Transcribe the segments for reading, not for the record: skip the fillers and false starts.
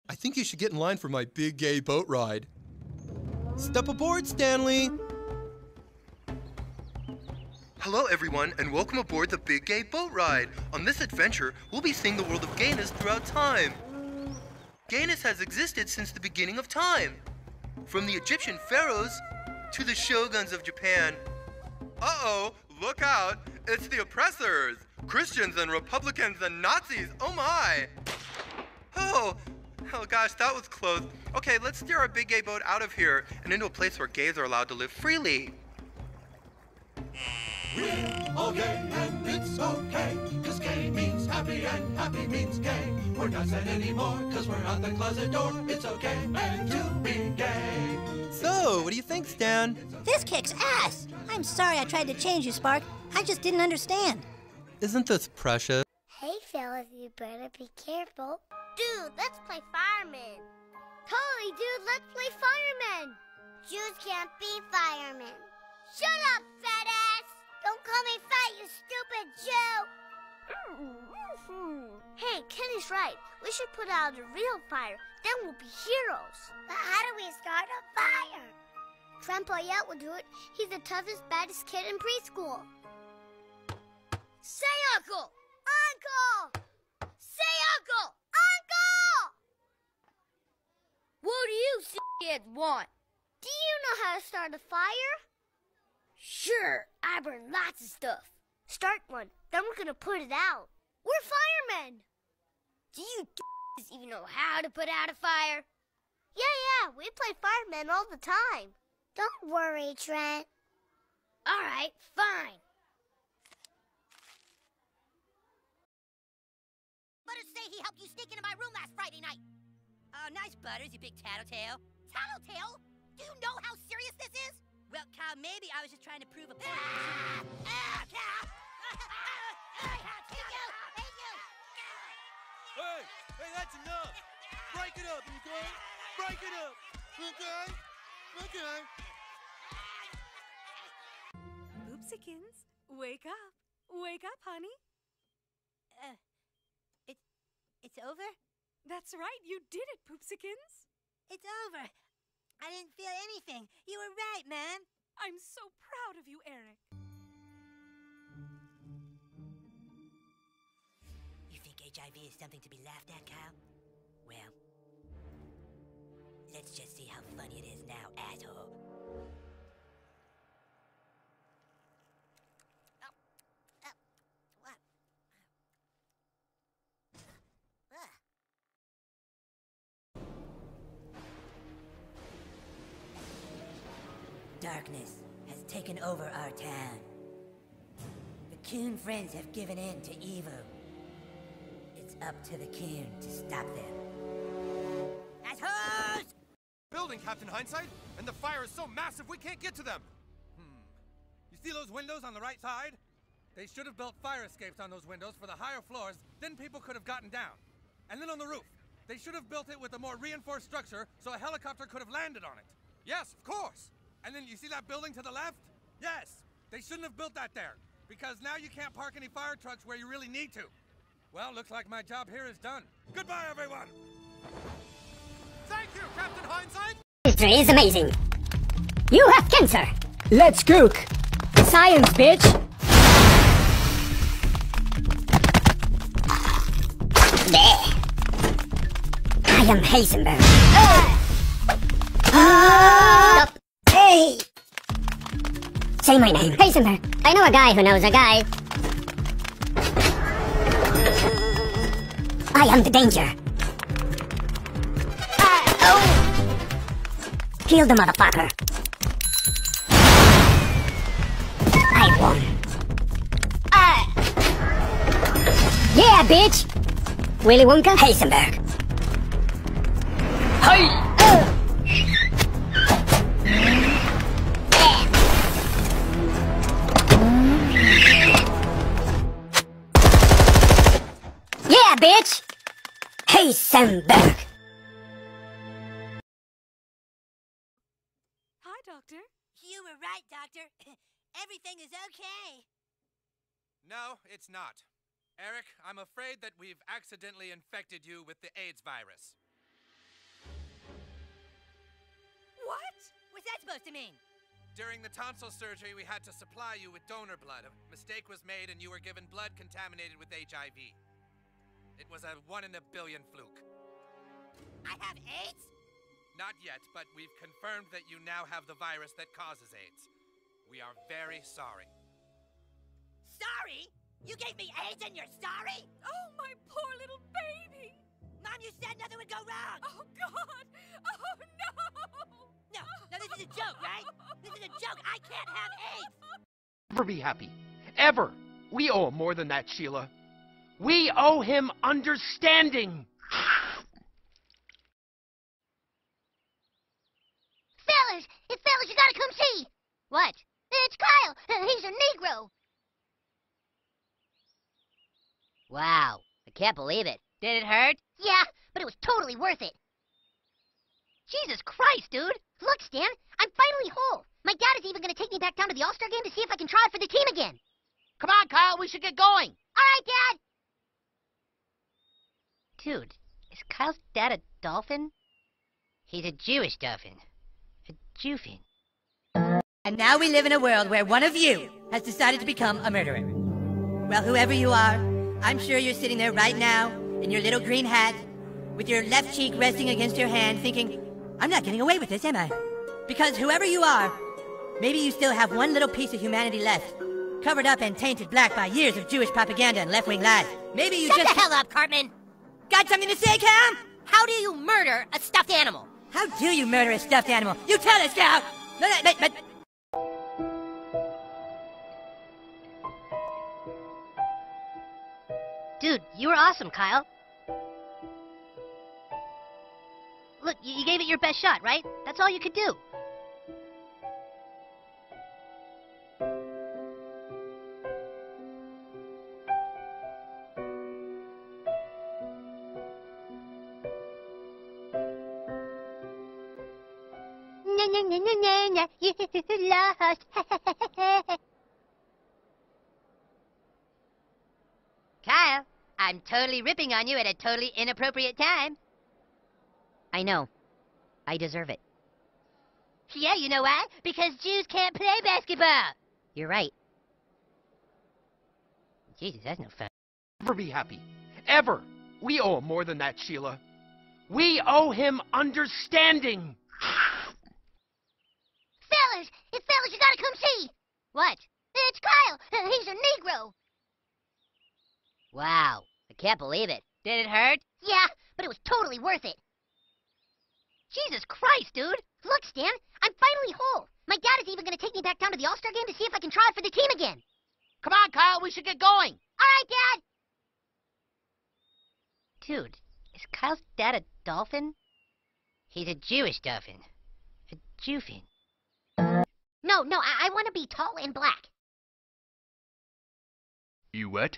I think you should get in line for my big gay boat ride. Step aboard, Stanley! Hello, everyone, and welcome aboard the Big Gay Boat Ride. On this adventure, we'll be seeing the world of gayness throughout time. Gayness has existed since the beginning of time. From the Egyptian pharaohs to the shoguns of Japan. Uh-oh, look out! It's the oppressors! Christians and Republicans and Nazis, oh my! Oh gosh, that was close. Okay, let's steer our big gay boat out of here and into a place where gays are allowed to live freely. We're all gay and it's okay, 'cause gay means happy and happy means gay. We're not sad anymore, 'cause we're out the closet door. It's okay and to be gay. So, what do you think, Stan? This kicks ass. I'm sorry I tried to change you, Spark. I just didn't understand. Isn't this precious? Hey, fellas, you better be careful. Dude, let's play fireman. Totally, dude, let's play fireman. Jews can't be firemen. Shut up, fat ass! Don't call me fat, you stupid Jew! Hey, Kenny's right. We should put out a real fire. Then we'll be heroes. But how do we start a fire? Trent Boyette will do it. He's the toughest, baddest kid in preschool. Say uncle! Uncle! Say uncle! Uncle! What do you kids want? Do you know how to start a fire? Sure, I burn lots of stuff. Start one, then we're gonna put it out. We're firemen! Do you even know how to put out a fire? Yeah, we play firemen all the time. Don't worry, Trent. All right, fine. Butters say he helped you sneak into my room last Friday night. Oh, nice, Butters, you big tattletale. Tattletale? Do you know how serious this is? Well, Kyle, maybe I was just trying to prove a point. Kyle! Hey, that's enough. Break it up, okay? Break it up, okay? Okay. Poopsikins, wake up. Wake up, honey. It's over? That's right, you did it, Poopsikins. It's over. I didn't feel anything. You were right, man. I'm so proud of you, Eric. You think HIV is something to be laughed at, Kyle? Well, let's just see how funny it is now, asshole. What? Darkness has taken over our town. The Coon friends have given in to evil. It's up to the Coon to stop them. Assholes! Building, Captain Hindsight, and the fire is so massive we can't get to them. You see those windows on the right side? They should have built fire escapes on those windows for the higher floors, then people could have gotten down. And then on the roof, they should have built it with a more reinforced structure so a helicopter could have landed on it. Yes, of course. And then you see that building to the left? Yes, they shouldn't have built that there, because now you can't park any fire trucks where you really need to. Well, looks like my job here is done. Goodbye, everyone! Thank you, Captain Hindsight! History is amazing. You have cancer. Let's cook. Science, bitch. Bleh. I am Heisenberg. Hey! Say my name. Heisenberg. I know a guy who knows a guy. I am the danger. Kill the motherfucker. I won. Yeah, bitch! Willy Wonka, Heisenberg. Hey! Yeah, bitch! Heisenberg. Hi, Doctor. You were right, Doctor. Everything is okay. No, it's not. Eric, I'm afraid that we've accidentally infected you with the AIDS virus. What's that supposed to mean? During the tonsil surgery, we had to supply you with donor blood. A mistake was made and you were given blood contaminated with HIV. It was a 1 in a billion fluke. I have AIDS? Not yet, but we've confirmed that you now have the virus that causes AIDS. We are very sorry. Sorry? You gave me AIDS and you're sorry? Oh, my poor little baby. Mom, you said nothing would go wrong. Oh, God. Oh, no. No, this is a joke, right? This is a joke. I can't have AIDS. Never be happy. Ever. We owe him more than that, Sheila. We owe him understanding. Fellas, you gotta come see. What? It's Kyle. He's a Negro. Wow, I can't believe it. Did it hurt? Yeah, but it was totally worth it. Jesus Christ, dude. Look, Stan, I'm finally whole. My dad is even gonna take me back down to the All-Star game to see if I can try out for the team again. Come on, Kyle, we should get going. All right, Dad. Dude, is Kyle's dad a dolphin? He's a Jewish dolphin. A Jewfin. And now we live in a world where one of you has decided to become a murderer. Well, whoever you are, I'm sure you're sitting there right now in your little green hat with your left cheek resting against your hand thinking, I'm not getting away with this, am I? Because whoever you are, maybe you still have one little piece of humanity left, covered up and tainted black by years of Jewish propaganda and left-wing lies. Maybe you Shut the hell up, Cartman! Got something to say, Cam? How do you murder a stuffed animal? How do you murder a stuffed animal? You tell us, Scout! But... Dude, you were awesome, Kyle. Look, you gave it your best shot, right? That's all you could do. You lost. Kyle, I'm totally ripping on you at a totally inappropriate time. I know. I deserve it. Yeah, you know why? Because Jews can't play basketball. You're right. Jesus, that's no fun. Never be happy. Ever. We owe him more than that, Sheila. We owe him understanding. Fellas, you gotta come see. What? It's Kyle. He's a Negro. Wow, I can't believe it. Did it hurt? Yeah, but it was totally worth it. Jesus Christ, dude. Look, Stan, I'm finally whole. My dad is even gonna take me back down to the All-Star game to see if I can try out for the team again. Come on, Kyle, we should get going. All right, Dad. Dude, is Kyle's dad a dolphin? He's a Jewish dolphin. A Jewfin. No, I want to be tall and black. You what?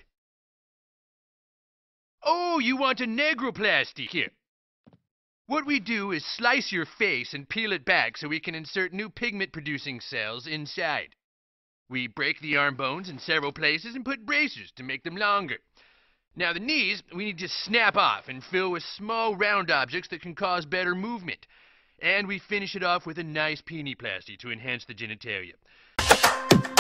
Oh, you want a negroplasty. Here. What we do is slice your face and peel it back so we can insert new pigment-producing cells inside. We break the arm bones in several places and put bracers to make them longer. Now the knees, we need to snap off and fill with small round objects that can cause better movement. And we finish it off with a nice peniplasty to enhance the genitalia.